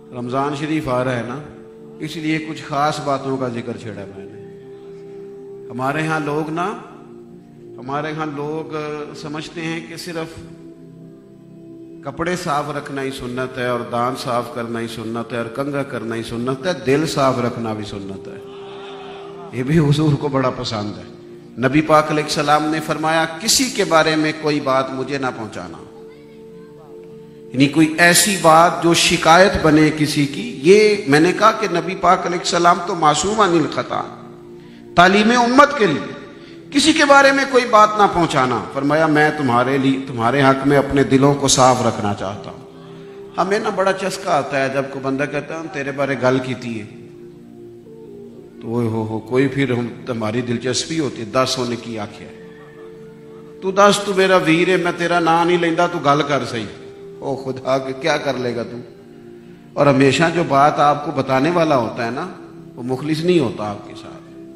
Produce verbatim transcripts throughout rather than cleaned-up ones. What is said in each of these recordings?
رمضان شریف آ رہا ہے نا، اس لیے کچھ خاص باتوں کا ذکر چھیڑا میں نے۔ ہمارے ہاں لوگ نا ہمارے ہاں لوگ سمجھتے ہیں کہ صرف کپڑے صاف رکھنا ہی سنت ہے، اور دان صاف کرنا ہی سنت ہے، اور کنگھا کرنا ہی سنت ہے، دل صاف رکھنا بھی سنت ہے۔ یہ بھی حضور کو بڑا پسند ہے۔ نبی پاک علیہ السلام نے فرمایا کسی کے بارے میں کوئی بات مجھے نہ پہنچانا، یعنی کوئی ایسی بات جو شکایت بنے کسی کی۔ یہ میں نے کہا کہ نبی پاک علیہ السلام تو معصوم عن الخطا، تعلیم امت کے لیے کسی کے بارے میں کوئی بات نہ پہنچانا۔ فرمایا میں تمہارے لیے تمہارے حق میں اپنے دلوں کو صاف رکھنا چاہتا ہوں۔ ہمیں نا بڑا چسکا آتا ہے جب کوئی بندہ کہتا ہے ہم تیرے بارے گل کیتی ہے تو وہ ہو ہو کوئی پھر ہم تمہاری دلچسپی ہوتی ہے، دس ہونے کی آنکھیں تو دس تو میرا ویر ہے، میں تیرا نام نہیں لیندہ، تو گل کر صحیح۔ او خدا کے کیا کر لے گا تو؟ اور ہمیشہ جو بات آپ کو بتانے والا ہوتا ہے نا وہ مخلص نہیں ہوتا آپ کے ساتھ۔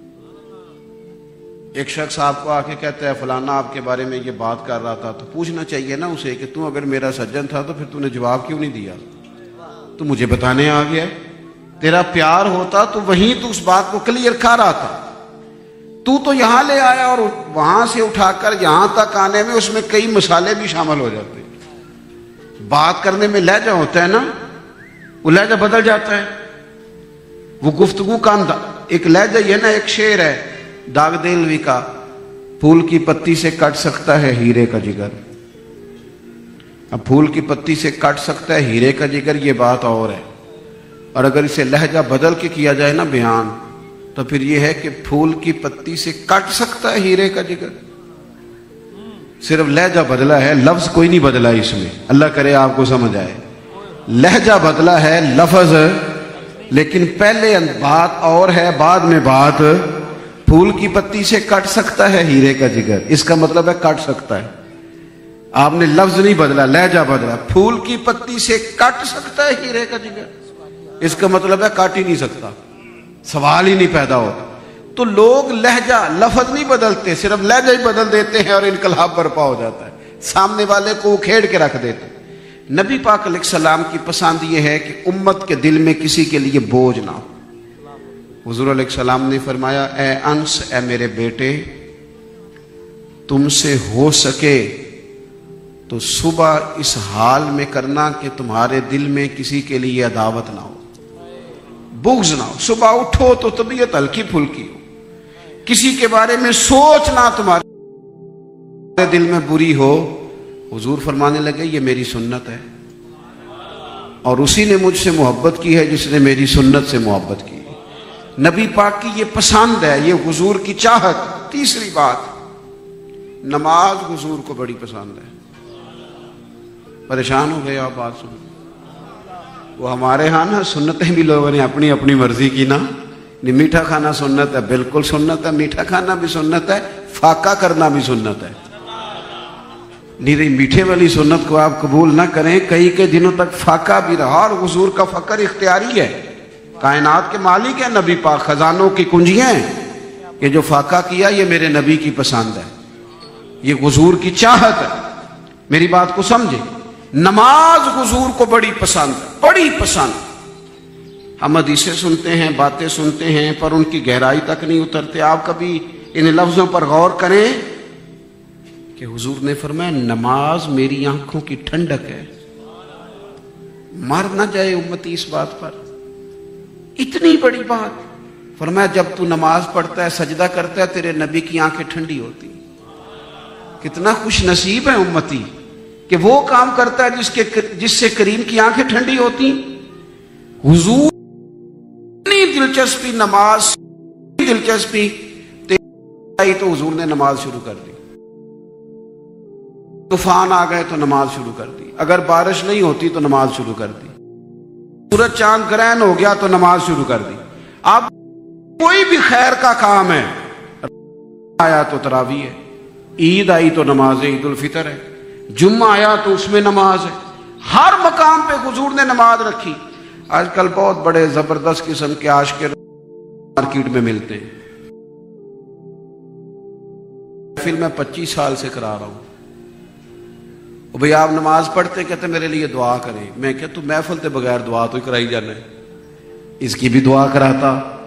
ایک شخص آپ کو آ کے کہتا ہے فلانا آپ کے بارے میں یہ بات کر رہا تھا، تو پوچھنا چاہیے نا اسے کہ تو اگر میرا سجن تھا تو پھر تو نے جواب کیوں نہیں دیا؟ تو مجھے بتانے آ گیا۔ تیرا پیار ہوتا تو وہیں تو اس بات کو کلیئر کر رہا تھا، تو تو یہاں لے آیا اور وہاں سے اٹھا کر یہاں تک آنے میں اس میں کئی مسالے بھی شامل ہو جاتے ہیں۔ بات کرنے میں لہجہ ہوتا ہے نا، وہ لہجہ بدل جاتا ہے، وہ گفتگو کا انداز ایک لہجہ یہ نا، ایک شعر ہے داغ دلوی کا، پھول کی پتی سے کٹ سکتا ہے ہیرے کا جگر۔ اب پھول کی پتی سے کٹ سکتا ہے ہیرے کا جگر، یہ بات اور ہے، اور اگر اسے لہجہ بدل کے کیا جائے نا بیان، تو پھر یہ ہے کہ پھول کی پتی سے کٹ سکتا ہے ہیرے کا جگر۔ صرف لہجہ بدلا ہے، لفظ کوئی نہیں بدلا اس میں، اللہ کرے آپ کو سمجھ آئے۔ لہجہ بدلا ہے، لفظ لیکن پہلے بات اور ہے، بعد میں بات۔ پھول کی پتی سے کٹ سکتا ہے ہیرے کا جگر، اس کا مطلب ہے کٹ سکتا ہے۔ آپ نے لفظ نہیں بدلا، لہجہ بدلا۔ پھول کی پتی سے کٹ سکتا ہے ہیرے کا جگر، اس کا مطلب ہے کاٹ ہی نہیں سکتا، سوال ہی نہیں پیدا ہوتا۔ تو لوگ لہجہ لفظ نہیں بدلتے، صرف لہجہ ہی بدل دیتے ہیں اور انقلاب برپا ہو جاتا ہے، سامنے والے کو کھیڑ کے رکھ دیتے۔ نبی پاک علیہ السلام کی پسند یہ ہے کہ امت کے دل میں کسی کے لیے بوجھ نہ ہو۔ حضور علیہ السلام نے فرمایا اے انس، اے میرے بیٹے، تم سے ہو سکے تو صبح اس حال میں کرنا کہ تمہارے دل میں کسی کے لیے عداوت نہ ہو، بغض نہ ہو۔ صبح اٹھو تو طبیعت ہلکی پھلکی ہو، کسی کے بارے میں سوچنا تمہارے دل میں بری ہو۔ حضور فرمانے لگے یہ میری سنت ہے، اور اسی نے مجھ سے محبت کی ہے جس نے میری سنت سے محبت کی۔ نبی پاک کی یہ پسند ہے، یہ حضور کی چاہت۔ تیسری بات، نماز حضور کو بڑی پسند ہے۔ پریشان ہو گئے آپ بات سن، وہ ہمارے ہاں نا سنتیں بھی لوگوں نے اپنی اپنی مرضی کی نا۔ میٹھا کھانا سنت ہے، بالکل سنت ہے، میٹھا کھانا بھی سنت ہے، فاقہ کرنا بھی سنت ہے۔ نہیں میٹھے والی سنت کو آپ قبول نہ کریں، کئی کے دنوں تک فاقہ بھی رہا، اور حضور کا فقر اختیاری ہے۔ کائنات کے مالک ہے نبی پاک، خزانوں کی کنجیاں ہیں، کہ جو فاقہ کیا یہ میرے نبی کی پسند ہے، یہ حضور کی چاہت ہے۔ میری بات کو سمجھے، نماز حضور کو بڑی پسند ہے، بڑی پسند۔ ہم حدیثیں سنتے ہیں، باتیں سنتے ہیں، پر ان کی گہرائی تک نہیں اترتے۔ آپ کبھی ان لفظوں پر غور کریں کہ حضور نے فرمایا نماز میری آنکھوں کی ٹھنڈک ہے۔ مر نہ جائے امتی اس بات پر، اتنی بڑی بات۔ فرمایا جب تو نماز پڑھتا ہے، سجدہ کرتا ہے، تیرے نبی کی آنکھیں ٹھنڈی ہوتی۔ کتنا خوش نصیب ہے امتی کہ وہ کام کرتا ہے جس کے جس سے کریم کی آنکھیں ٹھنڈی ہوتی۔ حضور اتنی دلچسپی نماز، دلچسپی آئی تو حضور نے نماز شروع کر دی۔ طوفان آ گئے تو نماز شروع کر دی، اگر بارش نہیں ہوتی تو نماز شروع کر دی، سورج چاند گرہن ہو گیا تو نماز شروع کر دی۔ اب کوئی بھی خیر کا کام ہے، آیا تو تراویح ہے، عید آئی تو نماز عید الفطر ہے، جمعہ آیا تو اس میں نماز ہے، ہر مقام پہ حضور نے نماز رکھی۔ آج کل بہت بڑے زبردست قسم کے عاشق مارکیٹ میں ملتے ہیں۔ محفل میں پچیس سال سے کرا رہا ہوں، بھئی آپ نماز پڑھتے کہتے میرے لیے دعا کریں. میں کہ تو محفل تے بغیر دعا تو ہی کرائی جانا ہے. اس کی بھی دعا کراتا,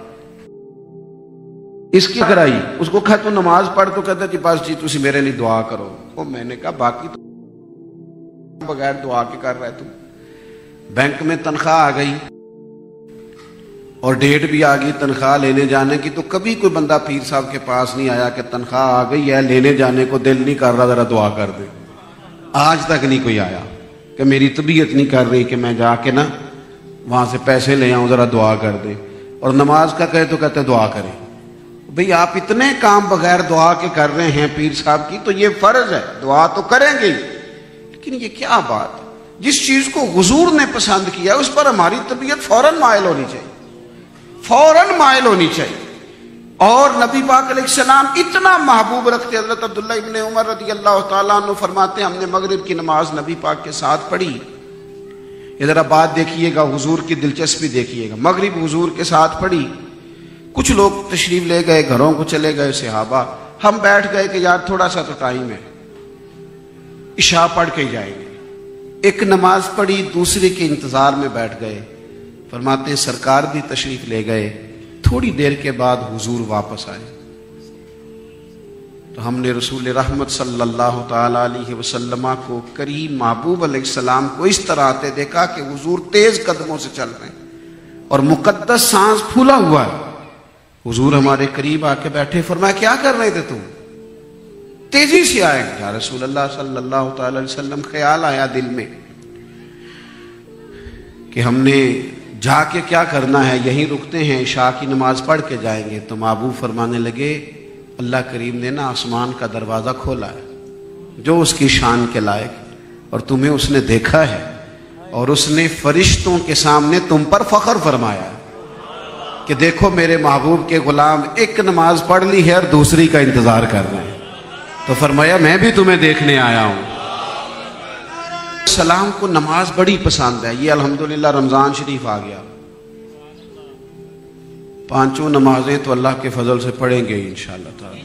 اس کی کرائی. اس کو کہا تو نماز پڑھ, تو کہتا جی بس جی تسی میرے لیے دعا کرو. وہ میں نے کہا باقی تو بغیر دعا کے کر رہا ہے. تم بینک میں تنخواہ آ گئی اور ڈیٹ بھی آ گئی تنخواہ لینے جانے کی, تو کبھی کوئی بندہ پیر صاحب کے پاس نہیں آیا کہ تنخواہ آ گئی ہے لینے جانے کو دل نہیں کر رہا ذرا دعا کر دے. آج تک نہیں کوئی آیا کہ میری طبیعت نہیں کر رہی کہ میں جا کے نا وہاں سے پیسے لے آؤں ذرا دعا کر دے. اور نماز کا کہے تو کہتے دعا کریں. بھئی آپ اتنے کام بغیر دعا کے کر رہے ہیں پیر صاحب کی, تو یہ فرض ہے دعا تو کریں گے. لیکن یہ کیا بات ہے, جس چیز کو حضور نے پسند کیا اس پر ہماری طبیعت فوراً مائل ہونی چاہیے, فوراً مائل ہونی چاہیے. اور نبی پاک علیہ السلام اتنا محبوب رکھتے. حضرت عبداللہ ابن عمر رضی اللہ تعالیٰ عنہ فرماتے ہیں ہم نے مغرب کی نماز نبی پاک کے ساتھ پڑھی. ادھر آپ بات دیکھیے گا, حضور کی دلچسپی دیکھیے گا. مغرب حضور کے ساتھ پڑھی, کچھ لوگ تشریف لے گئے, گھروں کو چلے گئے صحابہ. ہم بیٹھ گئے کہ یار تھوڑا سا تو ٹائم ہے, عشاء پڑھ کے جائیں گے. ایک نماز پڑھی, دوسرے کے انتظار میں بیٹھ گئے. فرماتے ہیں سرکار بھی تشریف لے گئے. تھوڑی دیر کے بعد حضور واپس آئے. تو ہم نے رسول رحمت صلی اللہ تعالی علیہ وسلم کو, کریم محبوب علیہ السلام کو اس طرح آتے دیکھا کہ حضور تیز قدموں سے چل رہے ہیں اور مقدس سانس پھولا ہوا ہے. حضور ہمارے قریب آ کے بیٹھے. فرمایا کیا کر رہے تھے تم, تیزی سے آئے. یا رسول اللہ صلی اللہ تعالی علیہ وسلم خیال آیا دل میں کہ ہم نے جا کے کیا کرنا ہے, یہیں رکتے ہیں عشاء کی نماز پڑھ کے جائیں گے. تو محبوب فرمانے لگے اللہ کریم نے نا آسمان کا دروازہ کھولا ہے جو اس کی شان کے لائق, اور تمہیں اس نے دیکھا ہے اور اس نے فرشتوں کے سامنے تم پر فخر فرمایا ہے کہ دیکھو میرے محبوب کے غلام ایک نماز پڑھ لی ہے اور دوسری کا انتظار کر رہے ہیں. تو فرمایا میں بھی تمہیں دیکھنے آیا ہوں. سلام کو نماز بڑی پسند ہے. یہ الحمدللہ رمضان شریف آ گیا, پانچوں نمازیں تو اللہ کے فضل سے پڑھیں گے انشاءاللہ تعالی.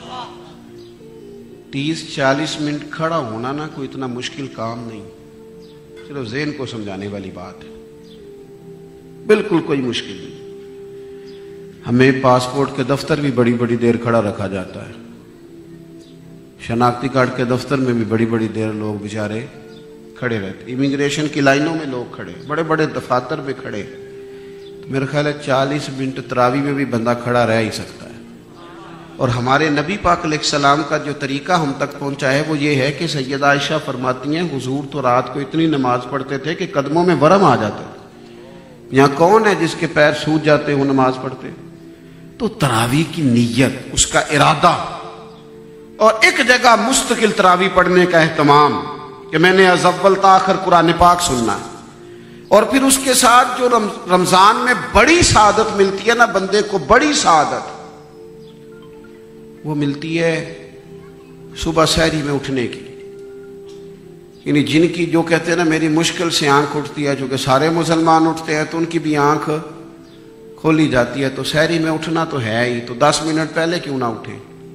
تیس چالیس منٹ کھڑا ہونا نا کوئی اتنا مشکل کام نہیں, صرف ذہن کو سمجھانے والی بات ہے, بالکل کوئی مشکل نہیں. ہمیں پاسپورٹ کے دفتر بھی بڑی بڑی دیر کھڑا رکھا جاتا ہے, شناختی کارڈ کے دفتر میں بھی بڑی بڑی دیر لوگ بیچارے کھڑے رہتے, امیگریشن کی لائنوں میں لوگ کھڑے, بڑے بڑے دفاتر میں کھڑے. تو میرا خیال ہے چالیس منٹ تراویح میں بھی بندہ کھڑا رہ ہی سکتا ہے. اور ہمارے نبی پاک علیہ السلام کا جو طریقہ ہم تک پہنچا ہے وہ یہ ہے کہ سیدہ عائشہ فرماتی ہیں حضور تو رات کو اتنی نماز پڑھتے تھے کہ قدموں میں ورم آ جاتا تھا. یہاں کون ہے جس کے پیر سوج جاتے وہ نماز پڑھتے؟ تو تراویح کی نیت, اس کا ارادہ, اور ایک جگہ مستقل تراویح پڑھنے کا اہتمام کہ میں نے از اول تا آخر قرآن پاک سننا ہے. اور پھر اس کے ساتھ جو رمضان میں بڑی سعادت ملتی ہے نا بندے کو, بڑی سعادت وہ ملتی ہے صبح سحری میں اٹھنے کی. یعنی جن کی جو کہتے ہیں نا میری مشکل سے آنکھ اٹھتی ہے, جو کہ سارے مسلمان اٹھتے ہیں تو ان کی بھی آنکھ کھولی جاتی ہے. تو سحری میں اٹھنا تو ہے ہی, تو دس منٹ پہلے کیوں نہ اٹھیں,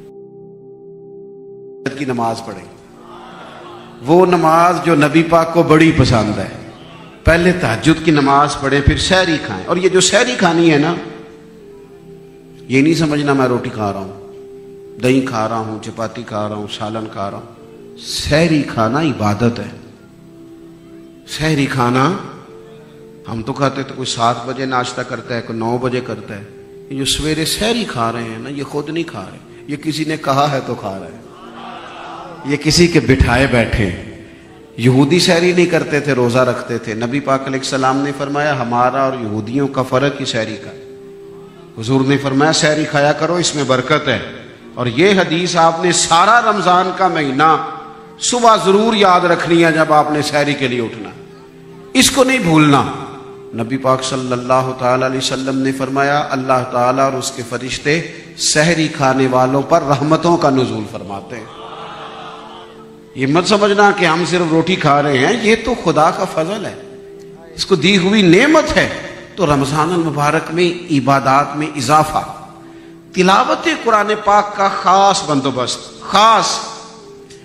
کی نماز پڑھیں. وہ نماز جو نبی پاک کو بڑی پسند ہے, پہلے تہجد کی نماز پڑھیں پھر سحری کھائیں. اور یہ جو سحری کھانی ہے نا, یہ نہیں سمجھنا میں روٹی کھا رہا ہوں, دہی کھا رہا ہوں, چپاتی کھا رہا ہوں, سالن کھا رہا ہوں. سحری کھانا عبادت ہے. سحری کھانا ہم تو کھاتے تو کوئی سات بجے ناشتہ کرتا ہے, کوئی نو بجے کرتا ہے. یہ جو سویرے سحری کھا رہے ہیں نا, یہ خود نہیں کھا رہے, یہ کسی نے کہا ہے تو کھا رہے ہیں, یہ کسی کے بٹھائے بیٹھے. یہودی سحری نہیں کرتے تھے, روزہ رکھتے تھے. نبی پاک علیہ السلام نے فرمایا ہمارا اور یہودیوں کا فرق ہی سحری کا. حضور نے فرمایا سحری کھایا کرو, اس میں برکت ہے. اور یہ حدیث آپ نے سارا رمضان کا مہینہ صبح ضرور یاد رکھنی ہے جب آپ نے سحری کے لیے اٹھنا, اس کو نہیں بھولنا. نبی پاک صلی اللہ تعالی علیہ وسلم نے فرمایا اللہ تعالیٰ اور اس کے فرشتے سحری کھانے والوں پر رحمتوں کا نزول فرماتے ہیں. یہ مت سمجھنا کہ ہم صرف روٹی کھا رہے ہیں, یہ تو خدا کا فضل ہے, اس کو دی ہوئی نعمت ہے. تو رمضان المبارک میں عبادات میں اضافہ, تلاوت قرآن پاک کا خاص بندوبست, خاص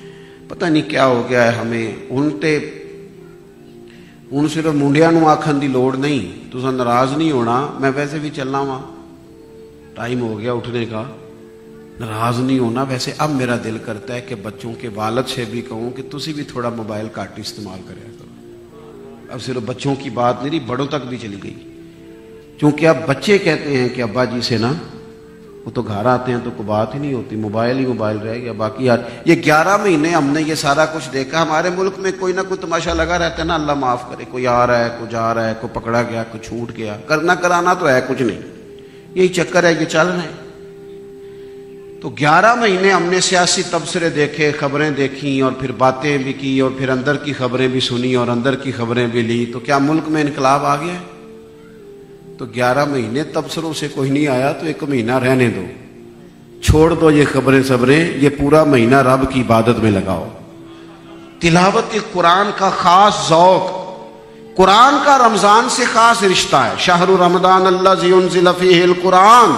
پتہ نہیں کیا ہو گیا ہے ہمیں. ہن تے ہن صرف منڈیاں نوں آکھن دی لوڑ نہیں, تساں ناراض نہیں ہونا, میں ویسے بھی چلنا وا, ٹائم ہو گیا اٹھنے کا, ناراض نہیں ہونا. ویسے اب میرا دل کرتا ہے کہ بچوں کے والد سے بھی کہوں کہ تسی بھی تھوڑا موبائل کاٹ استعمال کریا کرو. اب صرف بچوں کی بات نہیں رہی, بڑوں تک بھی چلی گئی. چونکہ اب بچے کہتے ہیں کہ ابا جی سے نا, وہ تو گھر آتے ہیں تو کوئی بات ہی نہیں ہوتی, موبائل ہی موبائل رہ گیا. باقی یار یہ گیارہ مہینے ہم نے یہ سارا کچھ دیکھا. ہمارے ملک میں کوئی نہ کوئی تماشا لگا رہتا ہے نا, اللہ معاف کرے. کوئی آ رہا ہے, کوئی جا رہا ہے, کوئی پکڑا گیا, کوئی چھوٹ گیا. کرنا کرانا تو ہے کچھ نہیں, یہی چکر ہے, یہ چل رہے ہیں. تو گیارہ مہینے ہم نے سیاسی تبصرے دیکھے, خبریں دیکھیں, اور پھر باتیں بھی کی, اور پھر اندر کی خبریں بھی سنی, اور اندر کی خبریں بھی لی. تو کیا ملک میں انقلاب آ گیا ہے؟ تو گیارہ مہینے تبصروں سے کوئی نہیں آیا, تو ایک مہینہ رہنے دو, چھوڑ دو یہ خبریں صبریں. یہ پورا مہینہ رب کی عبادت میں لگاؤ. تلاوت قرآن کا خاص ذوق, قرآن کا رمضان سے خاص رشتہ ہے. شہر رمضان الذی انزل فیہ القرآن,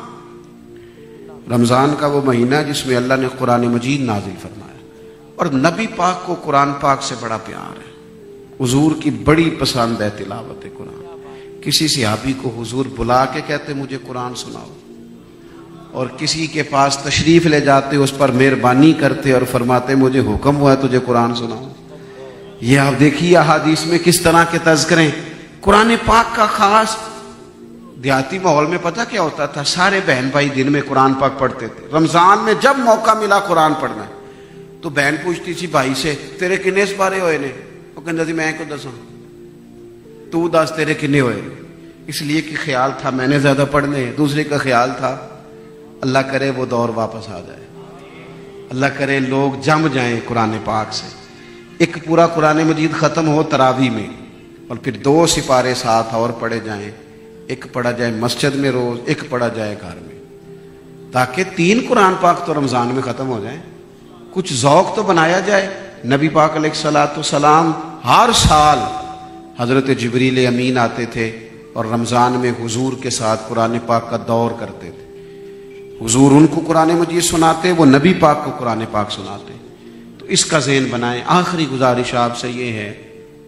رمضان کا وہ مہینہ جس میں اللہ نے قرآن مجید نازل فرمایا. اور نبی پاک کو قرآن پاک سے بڑا پیار ہے, حضور کی بڑی پسند ہے تلاوت قرآن. کسی صحابی کو حضور بلا کے کہتے مجھے قرآن سناؤ, اور کسی کے پاس تشریف لے جاتے, اس پر مہربانی کرتے اور فرماتے مجھے حکم ہوا ہے تجھے قرآن سناؤ. یہ آپ دیکھیے احادیث میں کس طرح کے تذکرے. قرآن پاک کا خاص. دیہاتی ماحول میں پتہ کیا ہوتا تھا, سارے بہن بھائی دن میں قرآن پاک پڑھتے تھے. رمضان میں جب موقع ملا قرآن پڑھنا ہے تو بہن پوچھتی تھی بھائی سے تیرے کنے اس بارے ہوئے نے, وہ کہتا تھی میں کو دساں, تو دس تیرے کنے ہوئے. اس لیے کہ خیال تھا میں نے زیادہ پڑھنے, دوسرے کا خیال تھا اللہ کرے وہ دور واپس آ جائے, اللہ کرے لوگ جم جائیں قرآن پاک سے. ایک پورا قرآن مجید ختم ہو تراویح میں, اور پھر دو سپارے ساتھ اور پڑھے جائیں, ایک پڑھا جائے مسجد میں روز, ایک پڑھا جائے گھر میں, تاکہ تین قرآن پاک تو رمضان میں ختم ہو جائیں. کچھ ذوق تو بنایا جائے. نبی پاک علیہ الصلوۃ والسلام ہر سال حضرت جبریل امین آتے تھے اور رمضان میں حضور کے ساتھ قرآن پاک کا دور کرتے تھے. حضور ان کو قرآن مجید سناتے, وہ نبی پاک کو قرآن پاک سناتے. تو اس کا ذہن بنائیں. آخری گزارش آپ سے یہ ہے,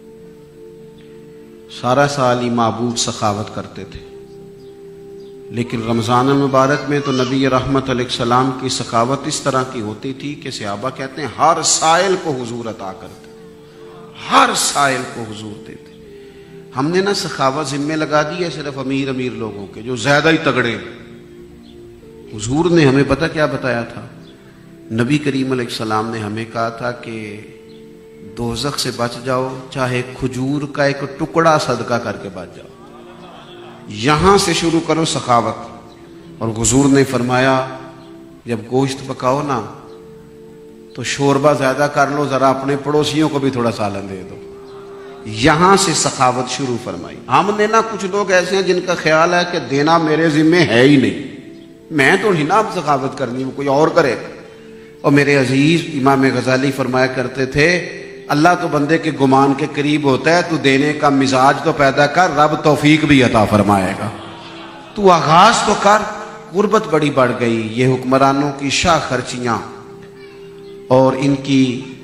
سارا سال ہی معبود سخاوت کرتے تھے, لیکن رمضان المبارک میں تو نبی رحمت علیہ السلام کی سخاوت اس طرح کی ہوتی تھی کہ صحابہ کہتے ہیں ہر سائل کو حضور عطا کرتے, ہر سائل کو حضور دیتے. ہم نے نا سخاوت ذمہ لگا دی ہے صرف امیر امیر لوگوں کے جو زیادہ ہی تگڑے. حضور نے ہمیں پتہ کیا بتایا تھا؟ نبی کریم علیہ السلام نے ہمیں کہا تھا کہ دوزخ سے بچ جاؤ چاہے کھجور کا ایک ٹکڑا صدقہ کر کے بچ جاؤ. یہاں سے شروع کرو سخاوت. اور حضور نے فرمایا جب گوشت پکاؤ نا تو شوربہ زیادہ کر لو, ذرا اپنے پڑوسیوں کو بھی تھوڑا سالن دے دو. یہاں سے سخاوت شروع فرمائی. ہم نے نا کچھ لوگ ایسے ہیں جن کا خیال ہے کہ دینا میرے ذمہ ہے ہی نہیں, میں تو نہیں نا سخاوت کرنی, وہ کوئی اور کرے. اور میرے عزیز امام غزالی فرمایا کرتے تھے اللہ تو بندے کے گمان کے قریب ہوتا ہے, تو دینے کا مزاج تو پیدا کر, رب توفیق بھی عطا فرمائے گا. تو آغاز تو کر. غربت بڑی بڑھ گئی. یہ حکمرانوں کی شاہ خرچیاں اور ان کی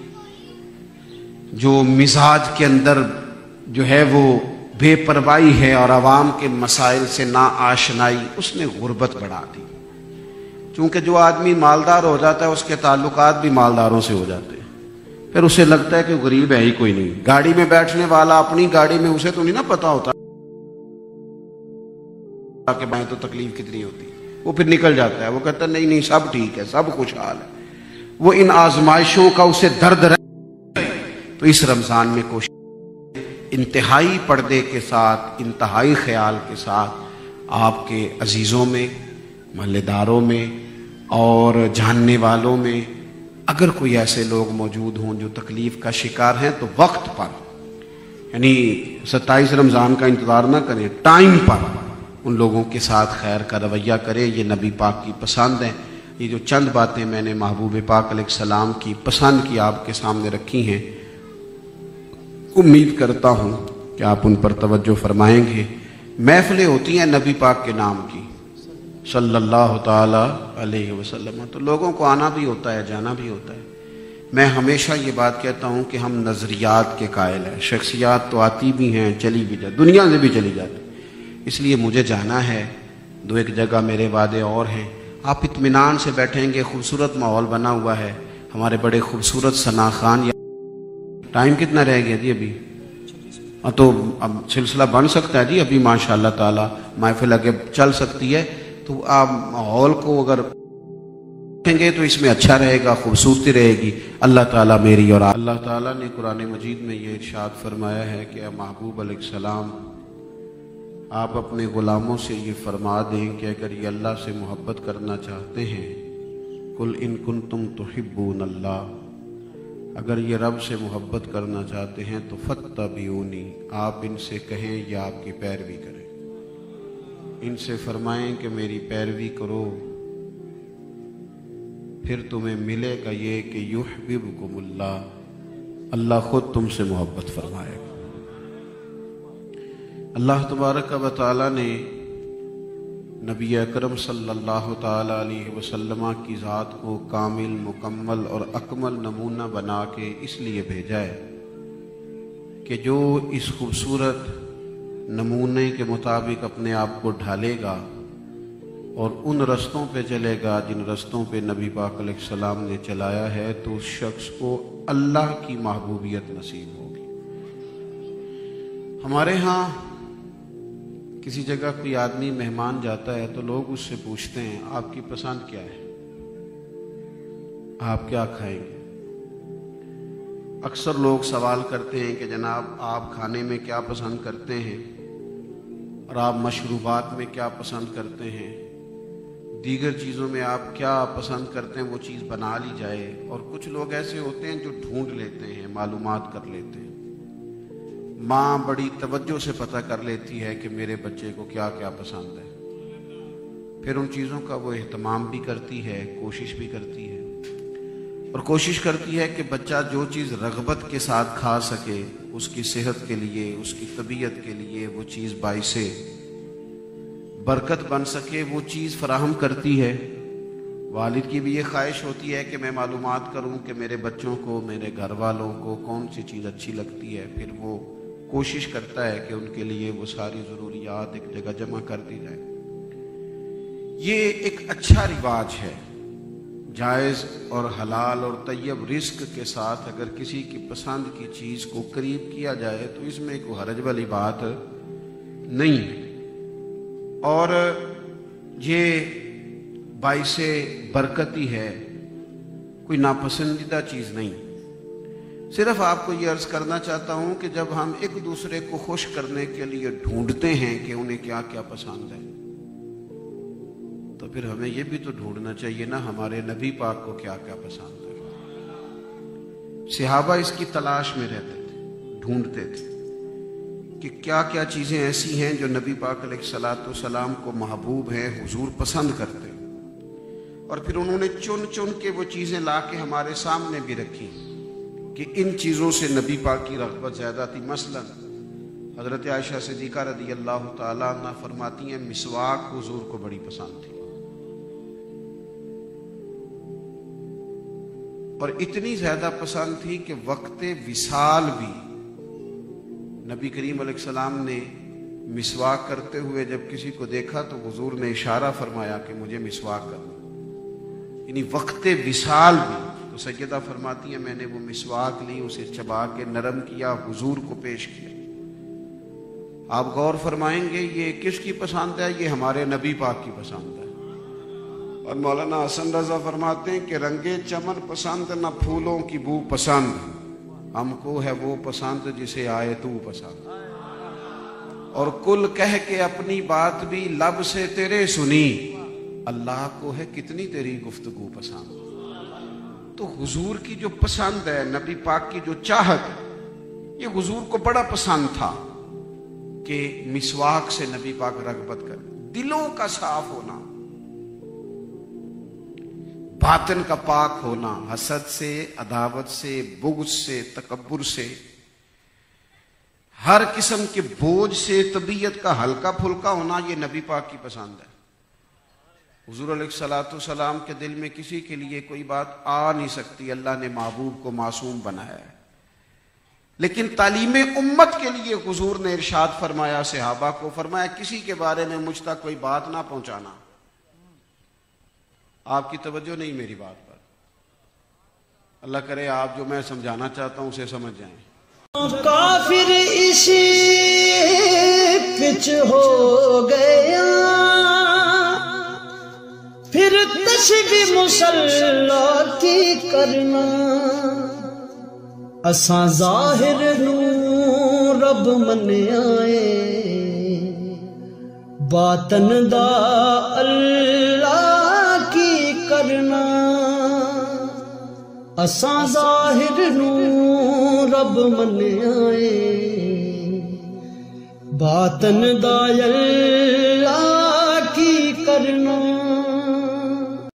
جو مزاج کے اندر جو ہے وہ بے پرواہی ہے اور عوام کے مسائل سے نا آشنائی, اس نے غربت بڑھا دی. چونکہ جو آدمی مالدار ہو جاتا ہے اس کے تعلقات بھی مالداروں سے ہو جاتے ہیں, پھر اسے لگتا ہے کہ غریب ہے ہی کوئی نہیں. گاڑی میں بیٹھنے والا اپنی گاڑی میں, اسے تو نہیں نا پتا ہوتا کہ میں تو تکلیف کتنی ہوتی, وہ پھر نکل جاتا ہے. وہ کہتا ہے نہیں نہیں سب ٹھیک ہے, سب خوشحال ہے. وہ ان آزمائشوں کا اسے درد رہے. تو اس رمضان میں کوشش انتہائی پردے کے ساتھ, انتہائی خیال کے ساتھ آپ کے عزیزوں میں, محلے داروں میں اور جاننے والوں میں اگر کوئی ایسے لوگ موجود ہوں جو تکلیف کا شکار ہیں تو وقت پر, یعنی ستائیس رمضان کا انتظار نہ کریں, ٹائم پر ان لوگوں کے ساتھ خیر کا رویہ کریں. یہ نبی پاک کی پسند ہے. یہ جو چند باتیں میں نے محبوب پاک علیہ السلام کی پسند کی آپ کے سامنے رکھی ہیں, امید کرتا ہوں کہ آپ ان پر توجہ فرمائیں گے. محفلیں ہوتی ہیں نبی پاک کے نام کی صلی اللہ تعالی علیہ وسلم, تو لوگوں کو آنا بھی ہوتا ہے, جانا بھی ہوتا ہے. میں ہمیشہ یہ بات کہتا ہوں کہ ہم نظریات کے قائل ہیں، شخصیات تو آتی بھی ہیں چلی بھی جاتی، دنیا سے بھی چلی جاتی، اس لیے مجھے جانا ہے، دو ایک جگہ میرے وعدے اور ہیں۔ آپ اطمینان سے بیٹھیں گے، خوبصورت ماحول بنا ہوا ہے، ہمارے بڑے خوبصورت ثنا خان۔ ٹائم کتنا رہ گیا جی ابھی؟ تو اب سلسلہ بن سکتا ہے جی ابھی ماشاء اللہ تعالیٰ، محفل آگے چل سکتی ہے، تو آپ ماحول کو اگر دیکھیں گے تو اس میں اچھا رہے گا، خوبصورتی رہے گی۔ اللہ تعالیٰ میری اور اللہ تعالیٰ نے قرآن مجید میں یہ ارشاد فرمایا ہے کہ اے محبوب علیہ السلام، آپ اپنے غلاموں سے یہ فرما دیں کہ اگر یہ اللہ سے محبت کرنا چاہتے ہیں، قل ان کنتم تحبون اللہ، اگر یہ رب سے محبت کرنا چاہتے ہیں تو فاتبعونی، آپ ان سے کہیں یا آپ کی پیروی کریں، ان سے فرمائیں کہ میری پیروی کرو، پھر تمہیں ملے گا یہ کہ یحببکم اللہ، اللہ خود تم سے محبت فرمائے گا۔ اللہ تبارک و تعالیٰ نے نبی اکرم صلی اللہ تعالیٰ علیہ وسلم کی ذات کو کامل، مکمل اور اکمل نمونہ بنا کے اس لیے بھیجا ہے کہ جو اس خوبصورت نمونے کے مطابق اپنے آپ کو ڈھالے گا اور ان رستوں پہ چلے گا جن رستوں پہ نبی پاک علیہ السلام نے چلایا ہے، تو اس شخص کو اللہ کی محبوبیت نصیب ہوگی۔ ہمارے ہاں کسی جگہ کوئی آدمی مہمان جاتا ہے تو لوگ اس سے پوچھتے ہیں آپ کی پسند کیا ہے، آپ کیا کھائیں گے؟ اکثر لوگ سوال کرتے ہیں کہ جناب آپ کھانے میں کیا پسند کرتے ہیں، اور آپ مشروبات میں کیا پسند کرتے ہیں، دیگر چیزوں میں آپ کیا پسند کرتے ہیں، وہ چیز بنا لی جائے۔ اور کچھ لوگ ایسے ہوتے ہیں جو ڈھونڈ لیتے ہیں، معلومات کر لیتے ہیں۔ ماں بڑی توجہ سے پتہ کر لیتی ہے کہ میرے بچے کو کیا کیا پسند ہے، پھر ان چیزوں کا وہ اہتمام بھی کرتی ہے، کوشش بھی کرتی ہے، اور کوشش کرتی ہے کہ بچہ جو چیز رغبت کے ساتھ کھا سکے، اس کی صحت کے لیے، اس کی طبیعت کے لیے وہ چیز باعث برکت بن سکے، وہ چیز فراہم کرتی ہے۔ والد کی بھی یہ خواہش ہوتی ہے کہ میں معلومات کروں کہ میرے بچوں کو، میرے گھر والوں کو کون سی چیز اچھی لگتی ہے، پھر وہ کوشش کرتا ہے کہ ان کے لیے وہ ساری ضروریات ایک جگہ جمع کر دی جائے۔ یہ ایک اچھا رواج ہے، جائز اور حلال اور طیب رزق کے ساتھ اگر کسی کی پسند کی چیز کو قریب کیا جائے تو اس میں کوئی حرج والی بات نہیں ہے، اور یہ باعث برکتی ہے، کوئی ناپسندیدہ چیز نہیں۔ صرف آپ کو یہ عرض کرنا چاہتا ہوں کہ جب ہم ایک دوسرے کو خوش کرنے کے لیے ڈھونڈتے ہیں کہ انہیں کیا کیا پسند ہے، تو پھر ہمیں یہ بھی تو ڈھونڈنا چاہیے نا ہمارے نبی پاک کو کیا کیا پسند ہے۔ صحابہ اس کی تلاش میں رہتے تھے، ڈھونڈتے تھے کہ کیا کیا چیزیں ایسی ہیں جو نبی پاک علیہ الصلاۃ والسلام کو محبوب ہیں، حضور پسند کرتے ہیں، اور پھر انہوں نے چن چن کے وہ چیزیں لا کے ہمارے سامنے بھی رکھی کہ ان چیزوں سے نبی پاک کی رغبت زیادہ تھی۔ مثلا حضرت عائشہ صدیقہ رضی اللہ تعالیٰ عنہ فرماتی ہیں مسواک حضور کو بڑی پسند تھی، اور اتنی زیادہ پسند تھی کہ وقت وصال بھی نبی کریم علیہ السلام نے مسواک کرتے ہوئے جب کسی کو دیکھا تو حضور نے اشارہ فرمایا کہ مجھے مسواک کرنا، یعنی وقت وصال بھی۔ تو سیدہ فرماتی ہیں میں نے وہ مسواک لی، اسے چبا کے نرم کیا، حضور کو پیش کیا۔ آپ غور فرمائیں گے یہ کس کی پسند ہے؟ یہ ہمارے نبی پاک کی پسند ہے۔ اور مولانا حسن رضا فرماتے ہیں کہ رنگے چمن پسند نہ پھولوں کی بو پسند، ہم کو ہے وہ پسند جسے آئے تو پسند، اور کل کہہ کے اپنی بات بھی لب سے تیرے سنی، اللہ کو ہے کتنی تیری گفتگو پسند۔ تو حضور کی جو پسند ہے، نبی پاک کی جو چاہت ہے، یہ حضور کو بڑا پسند تھا کہ مسواک سے نبی پاک رغبت کرے۔ دلوں کا صاف ہونا، باطن کا پاک ہونا، حسد سے، عداوت سے، بغض سے، تکبر سے، ہر قسم کے بوجھ سے، طبیعت کا ہلکا پھلکا ہونا، یہ نبی پاک کی پسند ہے۔ حضور علیہ الصلوۃ والسلام کے دل میں کسی کے لیے کوئی بات آ نہیں سکتی، اللہ نے محبوب کو معصوم بنایا ہے، لیکن تعلیم امت کے لیے حضور نے ارشاد فرمایا صحابہ کو، فرمایا کسی کے بارے میں مجھ تک کوئی بات نہ پہنچانا۔ آپ کی توجہ نہیں میری بات پر، اللہ کرے آپ جو میں سمجھانا چاہتا ہوں اسے سمجھ جائیں۔ کافر اسی پچ ہو گیا، پھر تشبیہ مصلا کی کرنا، اساں ظاہر نو رب منیائے، باطن دا اللہ کی کرنا، اساں ظاہر نو رب منیائے، باطن دا اللہ کی کرنا۔